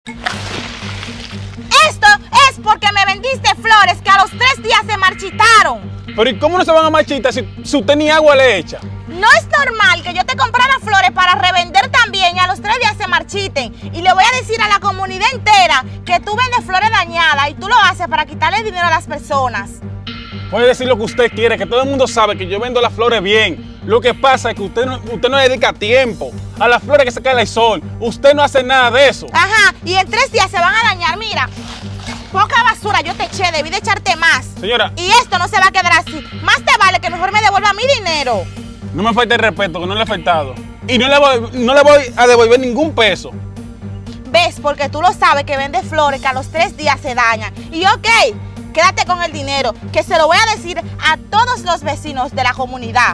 Esto es porque me vendiste flores que a los 3 días se marchitaron. Pero ¿y cómo no se van a marchitar si usted ni agua le echa? No es normal que yo te comprara flores para revender también y a los 3 días se marchiten. Y le voy a decir a la comunidad entera que tú vendes flores dañadas y tú lo haces para quitarle dinero a las personas. Puede decir lo que usted quiere, que todo el mundo sabe que yo vendo las flores bien. Lo que pasa es que usted no le dedica tiempo a las flores que se cae el sol. Usted no hace nada de eso. Ajá, y en 3 días se van a dañar, mira. Poca basura yo te eché, debí de echarte más. Señora. Y esto no se va a quedar así. Más te vale que mejor me devuelva mi dinero. No me falte el respeto, que no le he faltado. Y no le voy a devolver ningún peso. ¿Ves? Porque tú lo sabes que vendes flores que a los 3 días se dañan. Y ok, quédate con el dinero, que se lo voy a decir a todos los vecinos de la comunidad.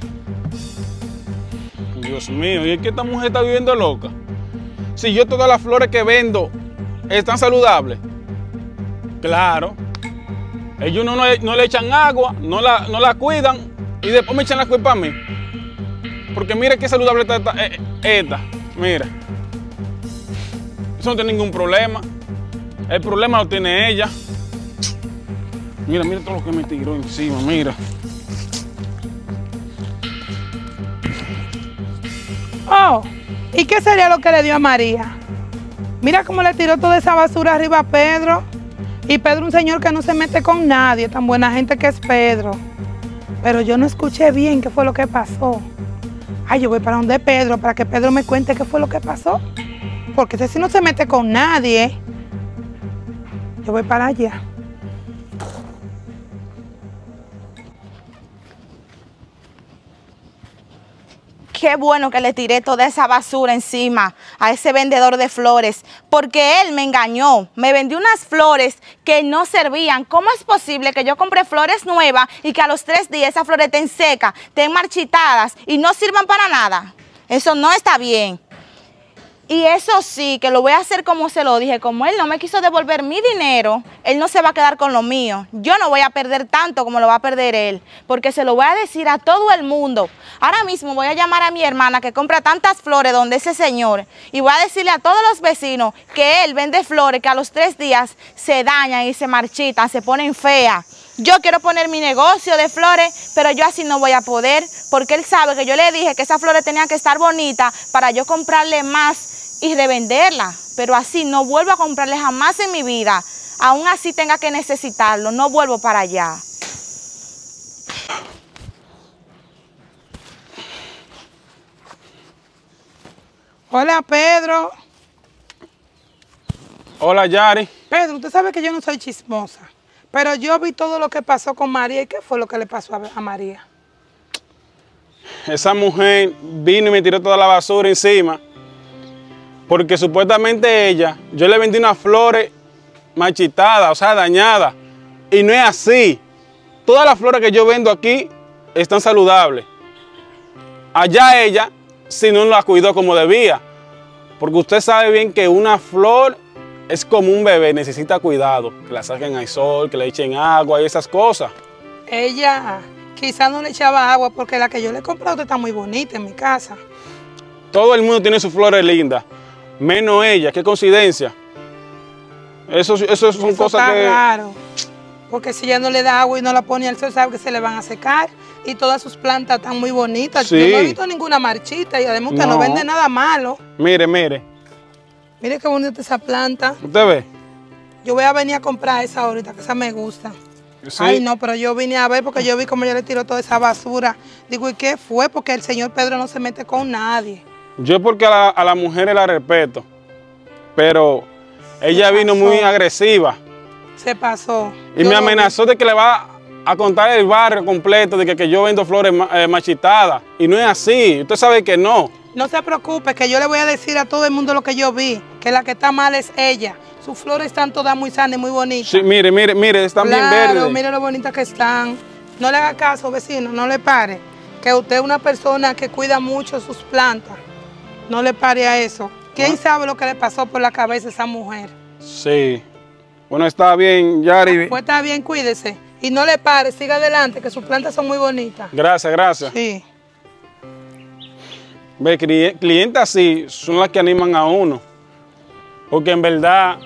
Dios mío, ¿y es que esta mujer está viviendo loca? Si yo todas las flores que vendo están saludables. Claro. Ellos no le echan agua, no la cuidan y después me echan la culpa a mí. Porque mira qué saludable está esta. Mira. Eso no tiene ningún problema. El problema lo tiene ella. Mira todo lo que me tiró encima, mira. Oh, ¿y qué sería lo que le dio a María? Mira cómo le tiró toda esa basura arriba a Pedro. Y Pedro, un señor que no se mete con nadie, tan buena gente que es Pedro. Pero yo no escuché bien qué fue lo que pasó. Ay, yo voy para donde Pedro, para que Pedro me cuente qué fue lo que pasó. Porque ese sí no se mete con nadie. Yo voy para allá. Qué bueno que le tiré toda esa basura encima a ese vendedor de flores, porque él me engañó, me vendió unas flores que no servían. ¿Cómo es posible que yo compre flores nuevas y que a los 3 días esas flores estén secas, estén marchitadas y no sirvan para nada? Eso no está bien. Y eso sí, que lo voy a hacer como se lo dije. Como él no me quiso devolver mi dinero, él no se va a quedar con lo mío. Yo no voy a perder tanto como lo va a perder él, porque se lo voy a decir a todo el mundo. Ahora mismo voy a llamar a mi hermana que compra tantas flores donde ese señor y voy a decirle a todos los vecinos que él vende flores que a los 3 días se dañan y se marchitan, se ponen feas. Yo quiero poner mi negocio de flores, pero yo así no voy a poder, porque él sabe que yo le dije que esas flores tenían que estar bonitas para yo comprarle más y revenderla, pero así no vuelvo a comprarle jamás en mi vida. Aún así tenga que necesitarlo, no vuelvo para allá. Hola, Pedro. Hola, Yari. Pedro, usted sabe que yo no soy chismosa, pero yo vi todo lo que pasó con María. ¿Y qué fue lo que le pasó a María? Esa mujer vino y me tiró toda la basura encima. Porque supuestamente yo le vendí unas flores marchitadas, o sea, dañadas. Y no es así. Todas las flores que yo vendo aquí están saludables. Allá ella, si no la cuidó como debía. Porque usted sabe bien que una flor es como un bebé, necesita cuidado. Que la saquen al sol, que le echen agua y esas cosas. Ella quizás no le echaba agua porque la que yo le he comprado está muy bonita en mi casa. Todo el mundo tiene sus flores lindas. Menos ella, qué coincidencia. Eso son cosas que... Claro, porque si ella no le da agua y no la pone al sol, sabe que se le van a secar. Y todas sus plantas están muy bonitas. Sí. Yo no he visto ninguna marchita y además usted no vende nada malo. Mire, mire. Mire qué bonita esa planta. ¿Usted ve? Yo voy a venir a comprar esa ahorita, que esa me gusta. Sí. Ay, no, pero yo vine a ver porque yo vi cómo ella le tiró toda esa basura. Digo, ¿y qué fue? Porque el señor Pedro no se mete con nadie. Yo porque a la mujer la respeto, pero ella vino muy agresiva. Se pasó. Y me amenazó de que le va a contar el barrio completo de que yo vendo flores marchitadas. Y no es así, usted sabe que no. No se preocupe, que yo le voy a decir a todo el mundo lo que yo vi, que la que está mal es ella. Sus flores están todas muy sanas y muy bonitas. Sí, mire, están bien verdes. Claro, mire lo bonitas que están. No le haga caso, vecino, no le pare. Que usted es una persona que cuida mucho sus plantas. No le pare a eso. ¿Quién sabe lo que le pasó por la cabeza a esa mujer? Sí. Bueno, está bien, Yari. Pues está bien, cuídese. Y no le pare, siga adelante, que sus plantas son muy bonitas. Gracias, gracias. Sí. Ve, clientes así son las que animan a uno. Porque en verdad,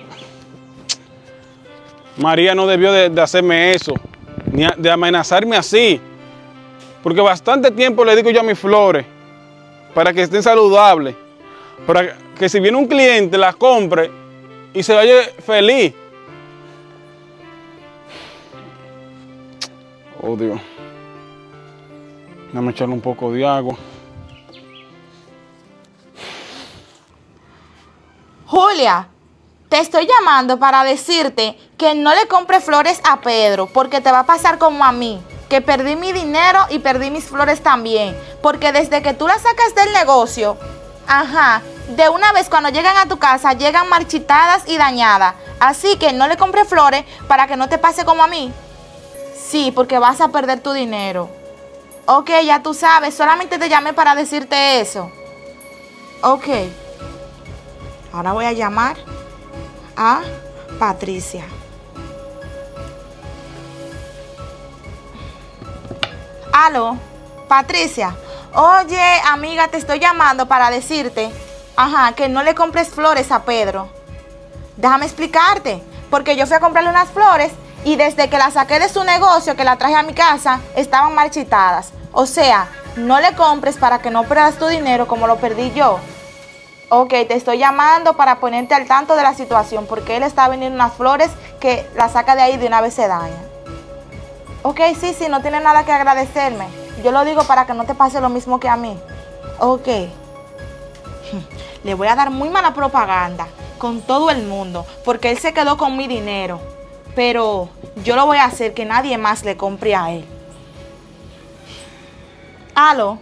María no debió de hacerme eso, ni de amenazarme así. Porque bastante tiempo le digo yo a mis flores, para que estén saludables, para que si viene un cliente las compre y se vaya feliz. Oh, Dios. Déjame echarle un poco de agua. Julia, te estoy llamando para decirte que no le compres flores a Pedro, porque te va a pasar como a mí, que perdí mi dinero y perdí mis flores también. Porque desde que tú las sacas del negocio, de una vez cuando llegan a tu casa, llegan marchitadas y dañadas. Así que no le compres flores para que no te pase como a mí. Sí, porque vas a perder tu dinero. Ok, ya tú sabes, solamente te llamé para decirte eso. Ok. Ahora voy a llamar a Patricia. Aló, Patricia. Oye, amiga, te estoy llamando para decirte, que no le compres flores a Pedro. Déjame explicarte, porque yo fui a comprarle unas flores y desde que las saqué de su negocio, que la traje a mi casa, estaban marchitadas. O sea, no le compres para que no pierdas tu dinero como lo perdí yo. Ok, te estoy llamando para ponerte al tanto de la situación, porque él está vendiendo unas flores que las saca de ahí de una vez se dañan. Ok, sí, no tiene nada que agradecerme. Yo lo digo para que no te pase lo mismo que a mí. Ok. Le voy a dar muy mala propaganda con todo el mundo, porque él se quedó con mi dinero. Pero yo lo voy a hacer que nadie más le compre a él. Aló.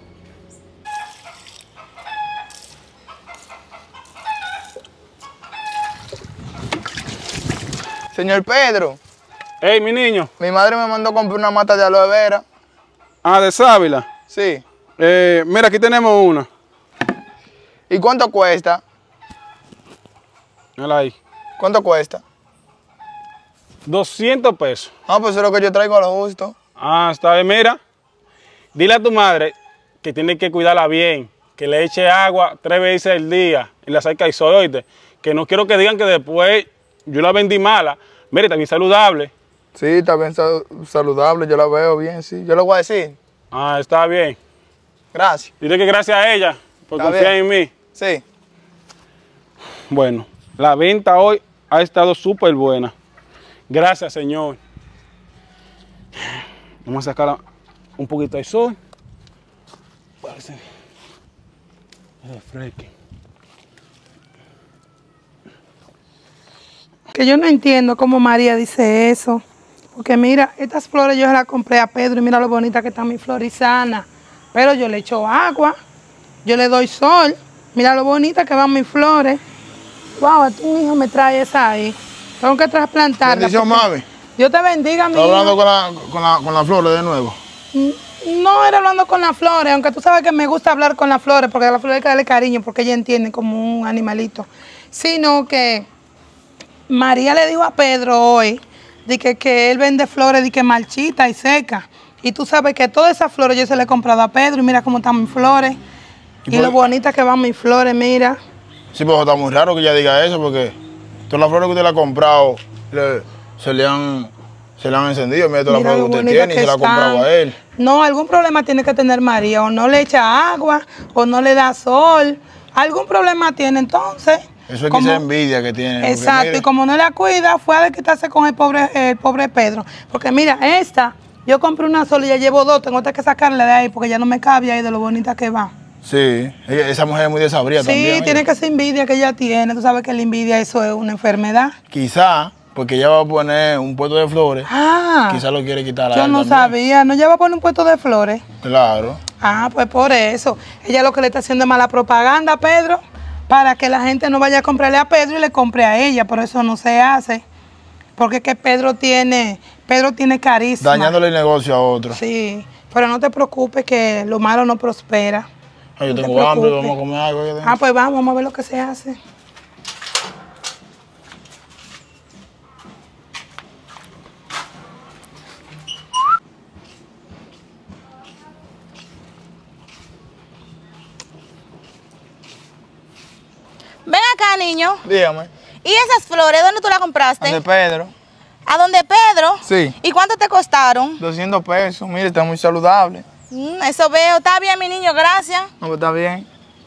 Señor Pedro. Hey, mi niño. Mi madre me mandó a comprar una mata de aloe vera. Ah, de sábila. Sí. Mira, aquí tenemos una. ¿Y cuánto cuesta? Mira ahí. ¿Cuánto cuesta? 200 pesos. Ah, pues eso es lo que yo traigo a lo justo. Ah, está bien. Mira, dile a tu madre que tiene que cuidarla bien, que le eche agua 3 veces al día y la saque al sol, oíste. Que no quiero que digan que después yo la vendí mala. Mire, está bien saludable. Sí, está bien saludable, yo la veo bien, sí. Yo le voy a decir. Ah, está bien. Gracias. Dile que gracias a ella por Está confiar bien. en mí. Sí. Bueno, la venta hoy ha estado súper buena. Gracias, Señor. Vamos a sacar un poquito de sol. Para que se refresque. Que yo no entiendo cómo María dice eso. Porque mira, estas flores yo se las compré a Pedro y mira lo bonita que está mi florizana. Pero yo le echo agua, yo le doy sol. Mira lo bonita que van mis flores. Wow, a tu hijo me trae esa ahí. Tengo que trasplantarla. Bendición, mami. Dios te bendiga, mi ¿Estás hablando hijo. con las flores de nuevo? No era hablando con las flores, aunque tú sabes que me gusta hablar con las flores, porque a las flores hay que darle cariño, porque ella entiende como un animalito. Sino que María le dijo a Pedro hoy de que él vende flores de que marchita y seca. Y tú sabes que todas esas flores yo se las he comprado a Pedro y mira cómo están mis flores. Y lo bonitas que van mis flores, mira. Sí, pero está muy raro que ella diga eso porque todas las flores que usted le ha comprado se le han encendido. Mira todas las flores que usted tiene y se las ha comprado a él. No, algún problema tiene que tener María. O no le echa agua, o no le da sol. Algún problema tiene entonces. Eso es quizá envidia que tiene. Exacto, y como no la cuida, fue a desquitarse con el pobre Pedro. Porque mira, esta, yo compré una sola y ya llevo 2, tengo que sacarla de ahí porque ya no me cabe ahí de lo bonita que va. Sí, esa mujer es muy desabrida también. Sí, tiene que ser envidia que ella tiene. Tú sabes que la envidia eso es una enfermedad. Quizá, porque ella va a poner un puesto de flores, quizá lo quiere quitar a él yo no también. sabía, ¿no? Ella va a poner un puesto de flores. Claro. Ah, pues por eso. Ella lo que le está haciendo es mala propaganda a Pedro, para que la gente no vaya a comprarle a Pedro y le compre a ella. Por eso no se hace. Porque es que Pedro tiene carisma. Dañándole el negocio a otro. Sí, pero no te preocupes que lo malo no prospera. Ay, yo No te tengo hambre, preocupes. vamos a comer algo. Ah, pues vamos a ver lo que se hace. Ven acá, niño. Dígame. ¿Y esas flores, dónde tú las compraste? De Pedro. ¿A dónde Pedro? Sí. ¿Y cuánto te costaron? 200 pesos. Mire, está muy saludable. Eso veo. Está bien, mi niño, gracias. No, pues está bien.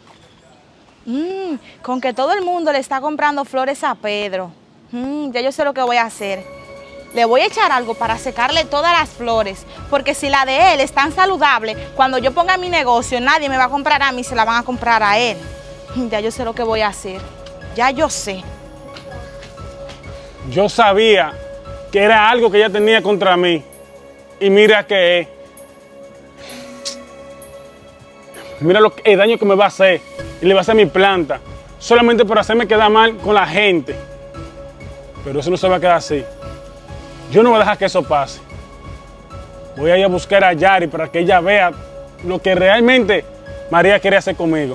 Con que todo el mundo le está comprando flores a Pedro. Ya yo sé lo que voy a hacer. Le voy a echar algo para secarle todas las flores, porque si la de él es tan saludable, cuando yo ponga mi negocio, nadie me va a comprar a mí, se la van a comprar a él. Ya yo sé lo que voy a hacer. Ya yo sé. Yo sabía que era algo que ella tenía contra mí. Y mira qué es. Mira el daño que me va a hacer. Y le va a hacer a mi planta. Solamente por hacerme quedar mal con la gente. Pero eso no se va a quedar así. Yo no voy a dejar que eso pase. Voy a ir a buscar a Yari para que ella vea lo que realmente María quiere hacer conmigo.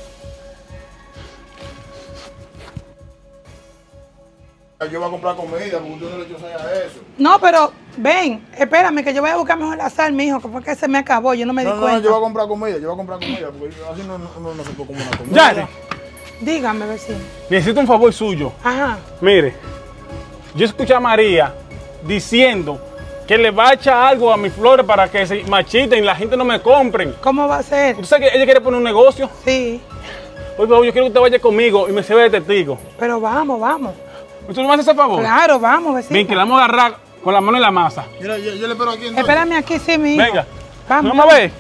Yo voy a comprar comida, porque usted no le echó sal a eso. No, pero ven, espérame que yo voy a buscar mejor la sal, mijo, que fue que se me acabó, yo no me di cuenta. No, yo voy a comprar comida, porque así no se puede comer una comida. Yari, Dígame, vecino. necesito un favor suyo. Ajá. Mire, yo escuché a María diciendo que le va a echar algo a mis flores para que se marchiten y la gente no me compren. ¿Cómo va a ser? ¿Tú sabes que ella quiere poner un negocio? Sí, Por favor, yo quiero que usted vaya conmigo y me sirva de testigo. pero vamos, vamos. ¿Usted no me hace ese favor? Claro, vamos, vecino. Bien, que la vamos a agarrar con la mano en la masa. Mira, yo le espero aquí entonces. Espérame aquí, sí, mi hijo. Venga, Vamos. vamos a ver.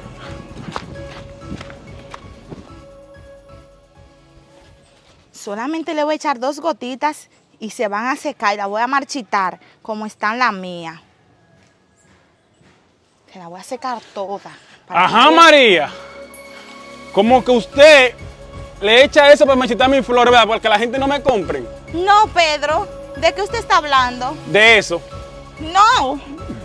Solamente le voy a echar 2 gotitas y se van a secar y la voy a marchitar como están las mías. Se la voy a secar toda. Ajá, María. Como que usted le echa eso para marchitar mis flores, ¿verdad? Porque la gente no me compre. No, Pedro. ¿De qué usted está hablando? De eso. No.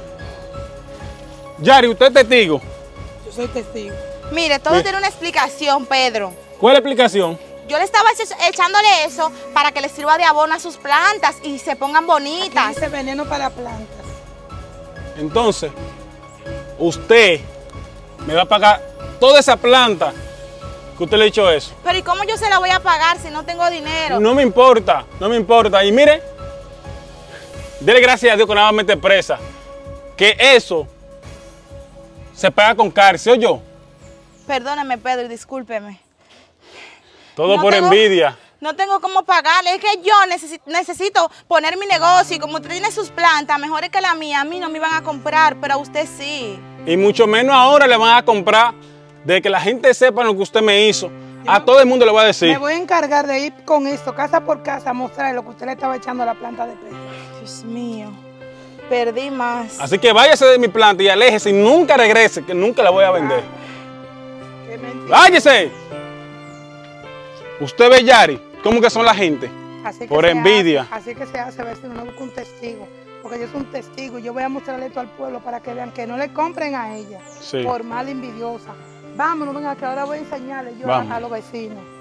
Yari, usted es testigo. Yo soy testigo. Mire, todo tiene una explicación, Pedro. ¿Cuál es la explicación? Yo le estaba echándole eso para que le sirva de abono a sus plantas y se pongan bonitas. Ese veneno para plantas. Entonces, usted me va a pagar toda esa planta que usted le ha hecho eso. Pero ¿y cómo yo se la voy a pagar si no tengo dinero? No me importa, no me importa. Y mire, dele gracias a Dios que nada más mete presa. Que eso se paga con cárcel, ¿o yo? Perdóname, Pedro, y discúlpeme. Todo No por tengo- envidia. No tengo cómo pagarle. Es que yo necesito poner mi negocio y como usted tiene sus plantas mejores que la mía, a mí no me iban a comprar, pero a usted sí. Y mucho menos ahora le van a comprar de que la gente sepa lo que usted me hizo. A todo el mundo le voy a decir. Me voy a encargar de ir con esto, casa por casa, a mostrarle lo que usted le estaba echando a la planta de Pedro. Dios mío, perdí más. Así que váyase de mi planta y aléjese y nunca regrese, que nunca la voy a vender. Qué mentira. ¡Váyase! Usted ve, Yari, cómo que son la gente. Así que Por se envidia. hace, así que se hace, vecino, no busca un testigo. Porque yo soy un testigo y yo voy a mostrarle esto al pueblo para que vean que no le compren a ella Sí. por mal envidiosa. Vámonos, venga, que ahora voy a enseñarle yo Vamos. a los vecinos.